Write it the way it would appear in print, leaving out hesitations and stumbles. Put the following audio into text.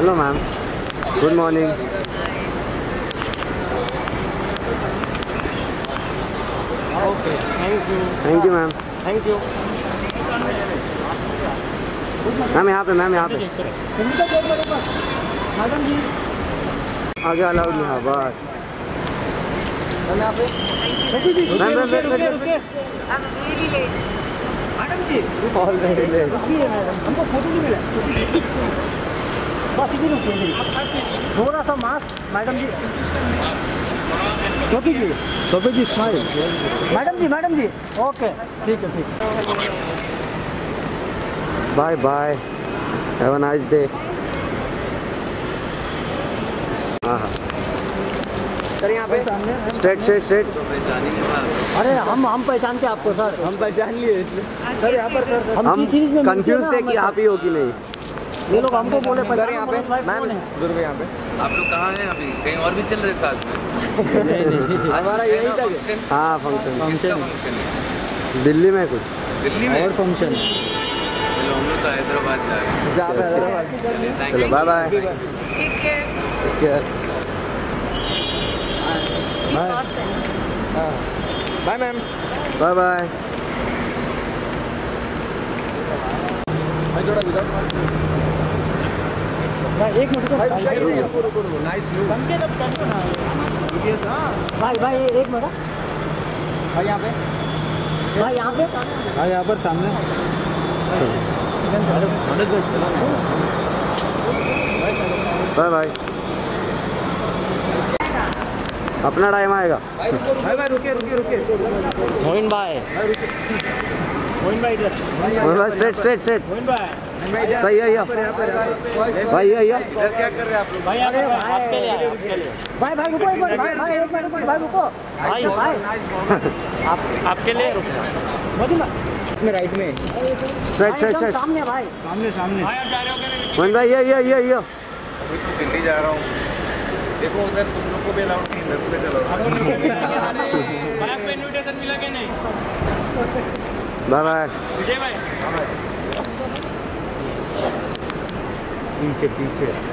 Hello ma'am, good morning. Okay, thank you ma'am. Thank you ma'am यहाँ पे, ma'am यहाँ पे आगे अलाउड नहीं। हाँ बस ma'am, madam ji already late. रुकिए मैडम, हमको फोटो नहीं मिला। बस इधर रुकिए, थोड़ा सा mask. Madam ji Sophie ji, Sophie ji smile. Madam ji okay, ठीक है ठीक। Bye bye, have a nice day. हाँ हाँ सर यहाँ पे स्ट्रेट स्ट्रेट स्ट्रेट। अरे हम पहचानते हैं आपको सर, हम पहचान लिए इसलिए। सर यहाँ पर सर हम सीरीज में कंफ्यूज थे कि आप ही हो कि नहीं। ये लोग हमको बोले सर यहाँ पे मैम दुर्ग यहाँ पे आप लोग कहाँ हैं अभी? कहीं और भी चल रहे साथ में? हमारा यही था। हाँ फंक्शन किसका फंक्शन है? दिल्ली में कुछ दिल्ली में? और फंक्शन चलो हम लोग तो हैदराबाद जा रहे हैं। जा रहे हैं हैदराबाद। थैंक चलो यू। Bye bye. ठीक है। Bye ma'am. Bye bye. एक मिनट नाइस भाई एक मिनट भाई यहाँ पे हाँ यहाँ पर सामने। Bye bye. अपना टाइम आएगा। भाई रुके मोइन भाई इधर स्ट्रेट स्ट्रेट स्ट्रेट। सही है ये भाई, ये इधर क्या कर रहे हैं आप लोग? भाई रुको एक मिनट, भाई रुको आपके लिए में राइट में स्ट्रेट स्ट्रेट स्ट्रेट। सामने भाई, भाई आप जा रहे हो क्या? मोहन भाई ये अभी तो दिल्ली जा रहा हूँ। देखो उधर तुम लोग को भी अलाउड नहीं, मेरे को भी अलाउड नहीं। भाई आपको इनविटेशन मिला क्या? नहीं। Bye bye. विजय भाई पीछे